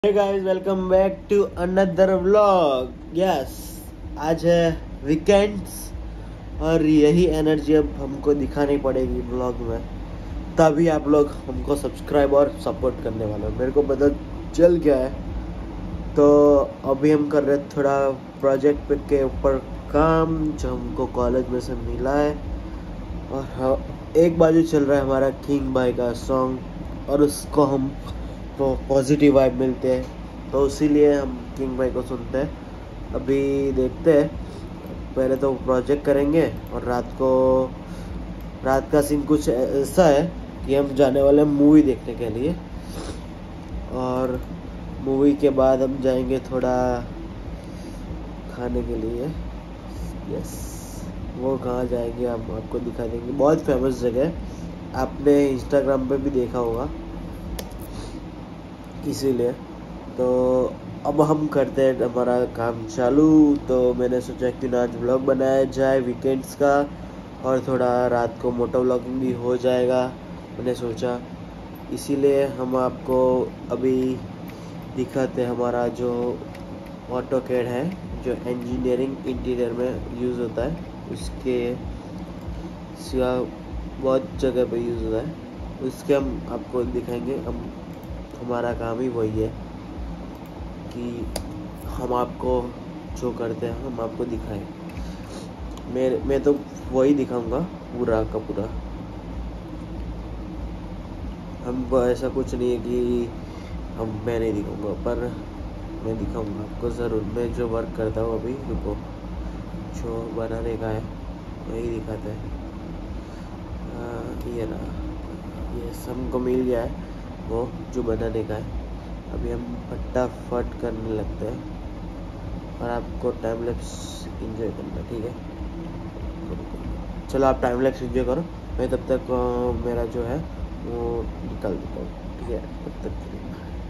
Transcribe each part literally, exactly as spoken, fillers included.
Hey guys, welcome back to another vlog. Yes, आज है weekends और यही एनर्जी अब हमको दिखानी पड़ेगी व्लॉग में, तभी आप लोग हमको सब्सक्राइब और सपोर्ट करने वाले हो। मेरे को पता चल गया है, तो अभी हम कर रहे हैं थोड़ा प्रोजेक्ट के ऊपर काम जो हमको कॉलेज में से मिला है। और हाँ, एक बाजू चल रहा है हमारा किंग भाई का सॉन्ग और उसको हम पॉजिटिव वाइब मिलते हैं, तो इसीलिए हम किंग भाई को सुनते हैं। अभी देखते हैं, पहले तो प्रोजेक्ट करेंगे और रात को रात का सीन कुछ ऐसा है कि हम जाने वाले हैं मूवी देखने के लिए, और मूवी के बाद हम जाएंगे थोड़ा खाने के लिए। यस, वो कहाँ जाएंगे हम आपको दिखा देंगे। बहुत फेमस जगह है, आपने इंस्टाग्राम पे भी देखा होगा, इसीलिए। तो अब हम करते हैं हमारा काम चालू। तो मैंने सोचा कि ना आज व्लॉग बनाया जाए वीकेंड्स का, और थोड़ा रात को मोटो व्लॉगिंग भी हो जाएगा, मैंने सोचा। इसीलिए हम आपको अभी दिखाते हैं हमारा जो ऑटोकैड है, जो इंजीनियरिंग इंटीरियर में यूज़ होता है, उसके सिवा बहुत जगह पे यूज़ होता है, उसके हम आपको दिखाएंगे। हम हमारा काम ही वही है कि हम आपको जो करते हैं हम आपको दिखाएं। मैं मैं तो वही दिखाऊंगा पूरा का पूरा। हमको ऐसा कुछ नहीं है कि हम मैं नहीं दिखाऊंगा, पर मैं दिखाऊंगा आपको ज़रूर। मैं जो वर्क करता हूँ अभी, रुको, जो बनाने का है वही दिखाते हैं। ये ना, ये हमको मिल गया है वो जो बनाने का है। अभी हम फटाफट करने लगते हैं और आपको टाइम लैप्स एंजॉय करना, ठीक है? चलो आप टाइम लैप्स एंजॉय करो, मैं तब तक आ, मेरा जो है वो निकाल देता हूँ, ठीक है? तब तक के लिए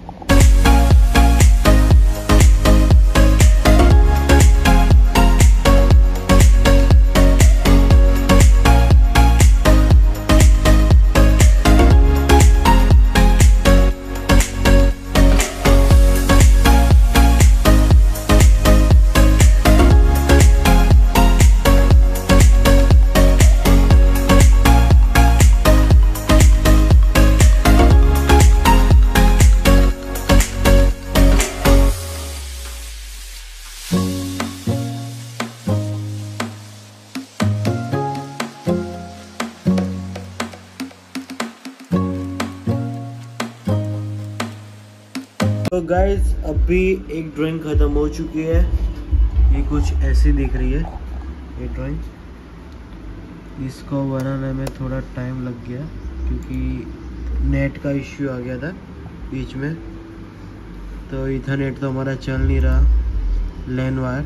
तो गाइज, अभी एक ड्राइंग ख़त्म हो चुकी है। ये कुछ ऐसी दिख रही है ये ड्राइंग। इसको बनाने में थोड़ा टाइम लग गया क्योंकि नेट का इश्यू आ गया था बीच में। तो इथरनेट तो हमारा चल नहीं रहा, लैन वायर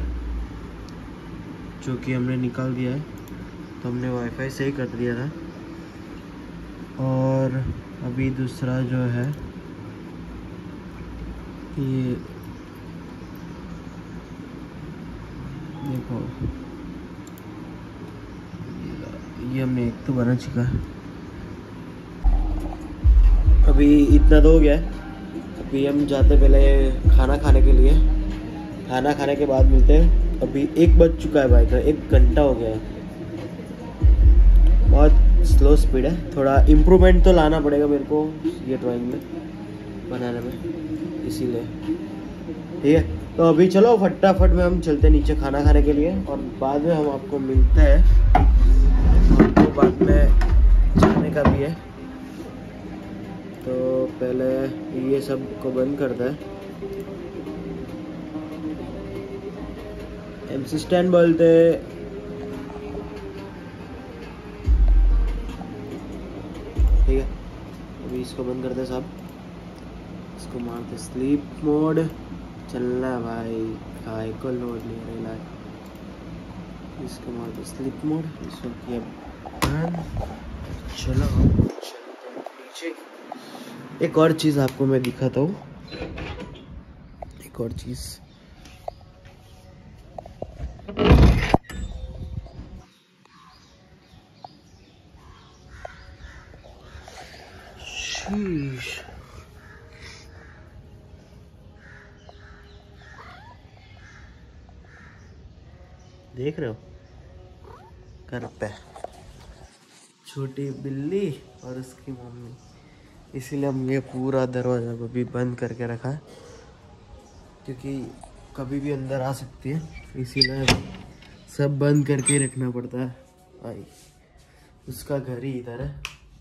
जो कि हमने निकाल दिया है, तो हमने वाईफाई से ही कर दिया था। और अभी दूसरा जो है ये देखो, ये हमने एक तो बना चुका है। अभी इतना तो हो गया है। अभी हम जाते पहले खाना खाने के लिए, खाना खाने के बाद मिलते हैं। अभी एक बज चुका है भाई, का एक घंटा हो गया है। बहुत स्लो स्पीड है, थोड़ा इम्प्रूवमेंट तो लाना पड़ेगा मेरे को ये ड्राइंग में बनाने में, इसीलिए। ठीक है, तो अभी चलो फटाफट में हम चलते हैं नीचे खाना खाने के लिए, और बाद में हम आपको मिलते हैं। तो बाद में जाने का भी है, तो पहले ये सब को बंद करता है। एमसी स्टैंड बोलते, ठीक है? अभी इसको बंद करते हैं साहब, इसको मारते स्लीप मोड। चलना भाई, काय को लोड नहीं रहा, इसको मारते स्लीप मोड, इसको किया बंद। चलो नीचे। एक और चीज़ आपको मैं दिखाता हूँ, एक और चीज़। शीश, देख रहे हो घर पे छोटी बिल्ली और उसकी मम्मी, इसीलिए हम ये पूरा दरवाज़ा अभी बंद करके रखा है क्योंकि कभी भी अंदर आ सकती है, इसीलिए सब बंद करके ही रखना पड़ता है। आई उसका घर ही इधर है,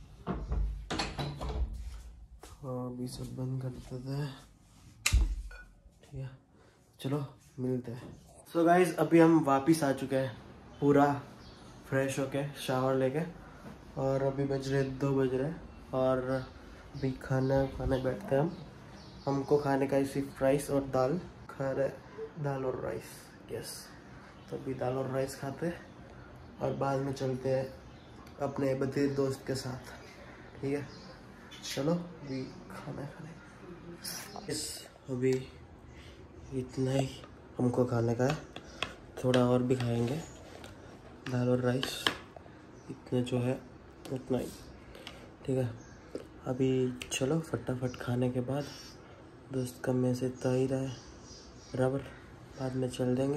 तो अभी सब बंद कर देते हैं। ठीक है, चलो मिलते हैं। सो so गाइज अभी हम वापस आ चुके हैं पूरा फ्रेश होके, शावर लेके, और अभी बज रहे दो बज रहे और अभी खाना खाने बैठते हैं हम। हमको खाने का सिर्फ राइस और दाल खा रहे, दाल और राइस, यस। तो अभी दाल और राइस खाते हैं और बाद में चलते हैं अपने बतीर दोस्त के साथ। ठीक है, चलो अभी खाना खाने। यस, अभी इतना ही हमको खाने का है, थोड़ा और भी खाएंगे, दाल और राइस इतना जो है उतना ही। ठीक है, अभी चलो फटाफट खाने के बाद दोस्त का मैसेज तो ही रहा है बराबर, बाद में चल देंगे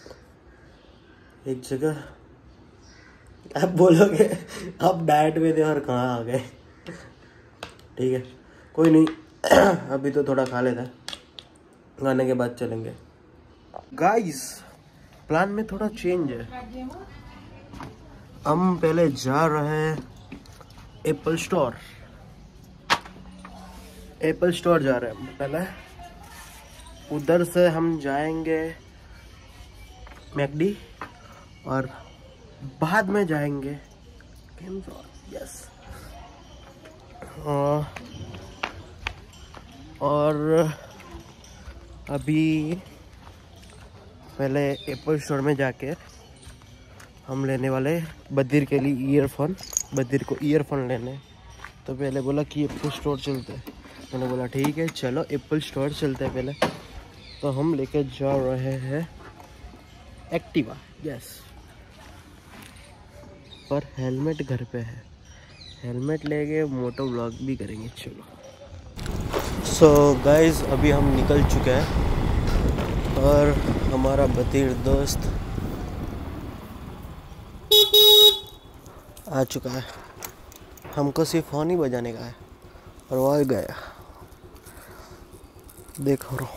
एक जगह। आप बोलोगे आप डाइट में थे और कहाँ आ गए। ठीक है, कोई नहीं अभी तो थोड़ा खा लेता है, खाने के बाद चलेंगे। गाइस प्लान में थोड़ा चेंज है, हम पहले जा रहे हैं एप्पल स्टोर। एप्पल स्टोर जा रहे हैं हम पहले, उधर से हम जाएंगे मैकडी और बाद में जाएंगे यस और अभी पहले एप्पल स्टोर में जाके हम लेने वाले बद्दीर के लिए ईयरफोन। बद्दीर को ईयरफोन लेने, तो पहले बोला कि एप्पल स्टोर चलते हैं। मैंने बोला ठीक है चलो एप्पल स्टोर चलते हैं पहले। तो हम लेके जा रहे हैं एक्टिवा, यस, पर हेलमेट घर पे है, हेलमेट लेके मोटो व्लॉग भी करेंगे। चलो सो गाइस अभी हम निकल चुके हैं और हमारा बतीर दोस्त आ चुका है। हमको सिर्फ फोन ही बजाने का है और वो आ गया, देखो रो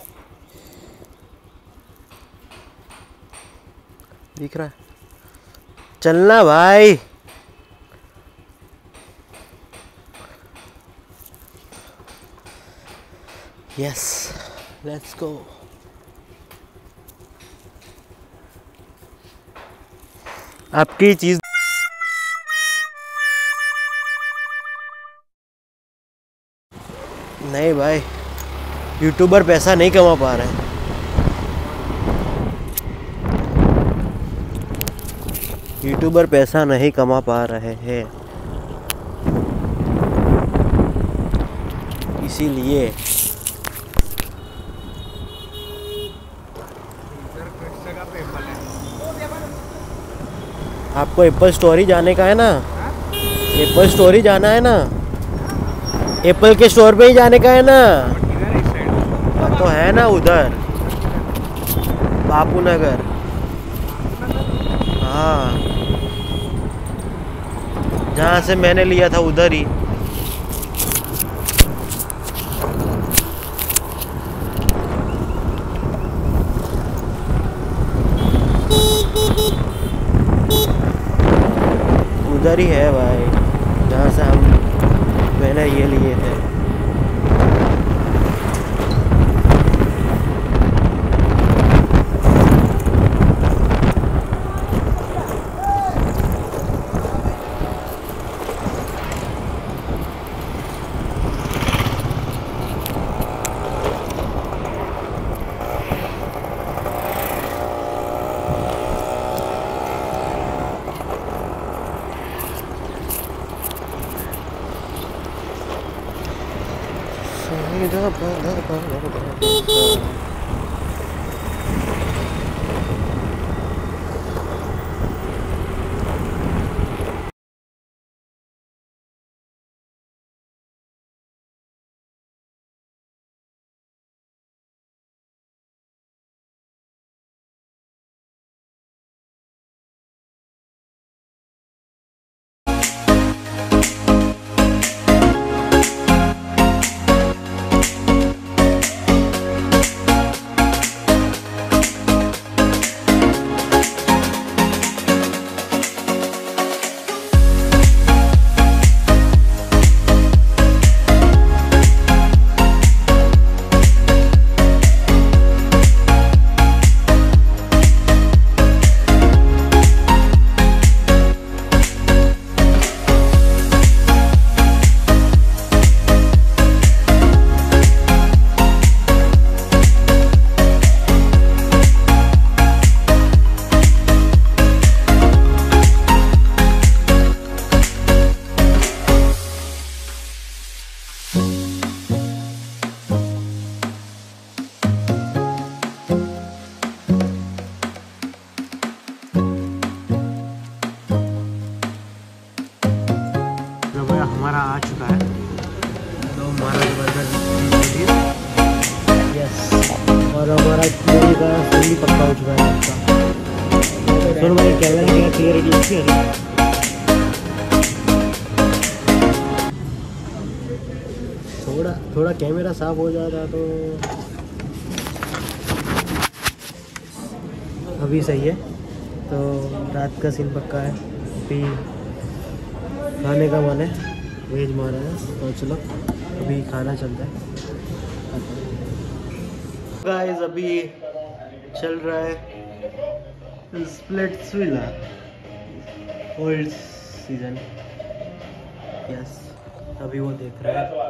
दिख रहा है। चलना भाई, यस लेट्स गो। आपकी चीज नहीं भाई, यूट्यूबर पैसा नहीं कमा पा रहे हैं। यूट्यूबर पैसा नहीं कमा पा रहे हैं, इसीलिए आपको एप्पल स्टोर ही जाने का है ना, एप्पल स्टोर ही जाना है ना, एप्पल के स्टोर पे ही जाने का है ना। तो है ना उधर बापू नगर, हाँ जहाँ से मैंने लिया था उधर ही। उधर ही है भाई जहाँ से हम मैंने ये लिए थे। यस, और हमारा क्लियर का सही पक्का हो चुका है आपका। तो भाई कैमरा क्या क्लियरिटी अच्छी है। थोड़ा थोड़ा कैमरा साफ हो जाता तो अभी सही है। तो रात का सीन पक्का है, अभी खाने का मन है, वेज मारा है तो चलो अभी खाना चलता है। गाइस अभी चल रहा है स्प्लिट्सविला ओल्ड सीजन, यस अभी वो देख रहा है।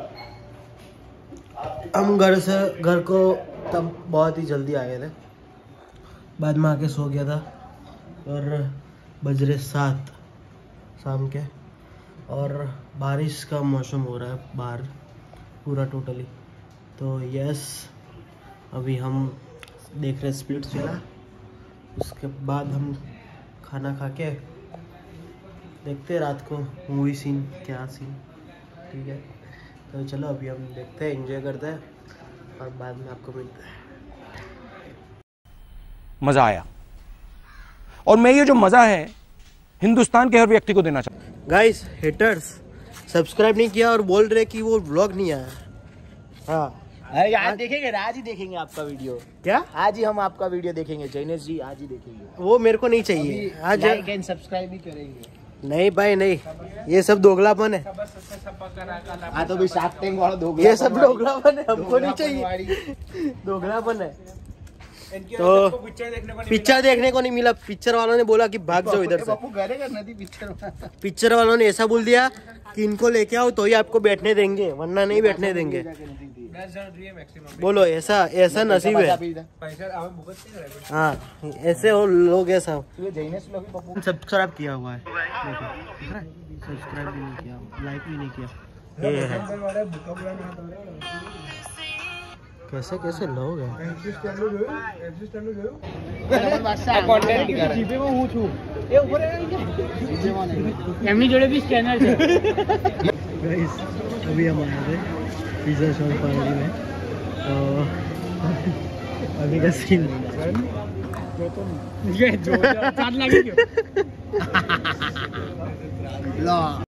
हम घर से घर को तब बहुत ही जल्दी आ गए थे, बाद में आके सो गया था और बज रहे सात शाम के, और बारिश का मौसम हो रहा है बाहर पूरा टोटली। तो यस अभी हम देख रहे स्प्लिट्सविला, उसके बाद हम खाना खा के देखते हैं रात को मूवी सीन क्या सीन, ठीक है। तो चलो अभी हम देखते हैं, एंजॉय करते हैं और बाद में आपको मिलते हैं। मजा आया, और मैं ये जो मजा है हिंदुस्तान के हर व्यक्ति को देना चाहता हूँ। गाइस हेटर्स सब्सक्राइब नहीं किया और बोल रहे कि वो व्लॉग नहीं आया। हाँ अरे आज देखेंगे, आज ही देखेंगे आपका वीडियो। क्या आज ही हम आपका वीडियो देखेंगे जैनेश जी, आज ही देखेंगे। वो मेरे को नहीं चाहिए आज, लाइक एंड सब्सक्राइब भी करेंगे। नहीं भाई नहीं, ये सब दोगलापन है। हाँ तो भी शार्क टैंक वाला दोगलापन, ये सब दोगलापन है, हमको नहीं चाहिए दोगलापन है। तो पिक्चर देखने को नहीं मिला, पिक्चर वालों ने बोला कि भाग जाओ इधर से। पिक्चर पिक्चर वालों ने ऐसा बोल दिया कि इनको लेके आओ तो ही आपको बैठने देंगे, वरना नहीं बैठने देंगे। बोलो ऐसा ऐसा नसीब है। हाँ ऐसे हो लोग, ऐसा सब्सक्राइब किया हुआ है, सब्सक्राइब भी नहीं किया, लाइक भी नहीं किया। ये है कैसे कैसे लोग हैं। अभी हम आए थे पिज़्ज़ा शॉप पार्टी में, तो अभी का सीन ला